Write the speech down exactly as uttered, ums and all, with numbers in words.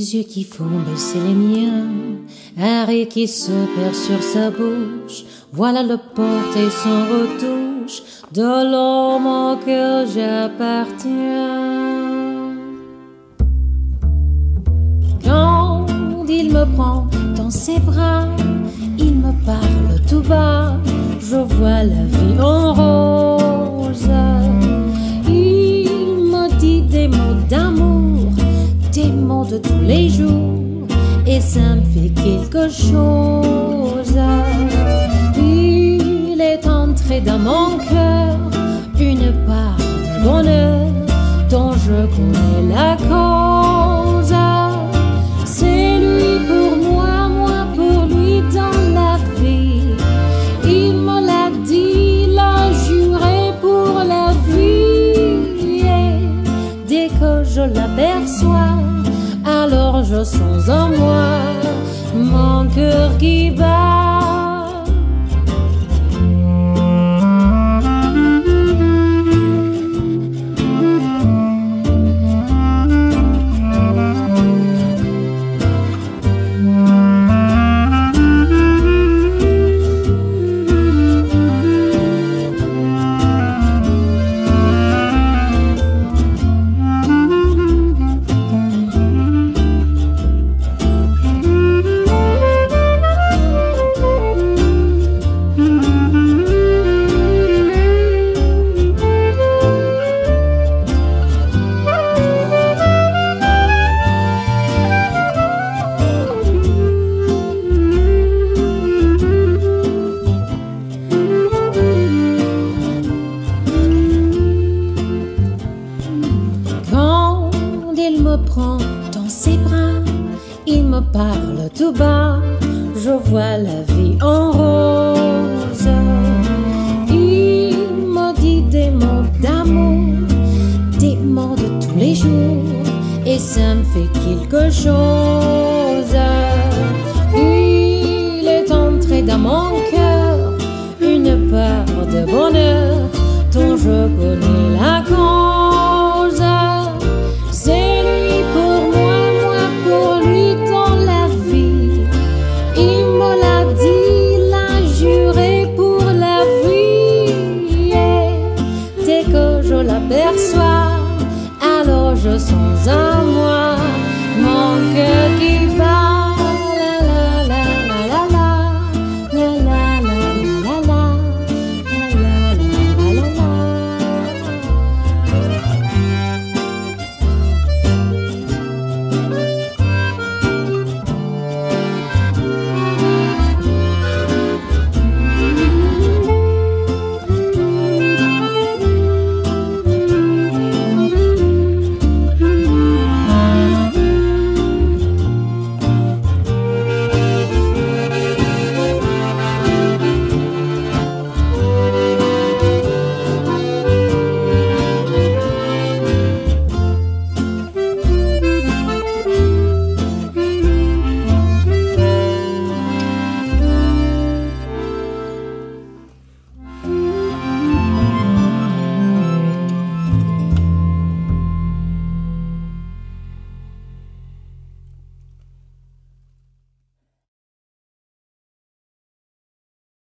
Ses yeux qui font baisser les miens, un rire qui se perd sur sa bouche. Voilà le porter sans retouche de l'homme auquel j'appartiens. Quand il me prend dans ses bras, il me parle tout bas, je vois la vie en rose. Il me dit des mots d'amour, des mots de tous les jours, et ça me fait quelque chose. Il est entré dans mon cœur une part de bonheur dont je connais la cause. C'est lui pour moi, moi pour lui dans la vie. Il me l'a dit, l'a juré pour la vie. Et dès que je l'aperçois, alors je sens en moi mon cœur qui bat. Il me prend dans ses bras, il me parle tout bas, je vois la vie en rose. Il me dit des mots d'amour, des mots de tous les jours, et ça me fait quelque chose. Il est entré dans mon cœur une part de bonheur dont je connais la cause.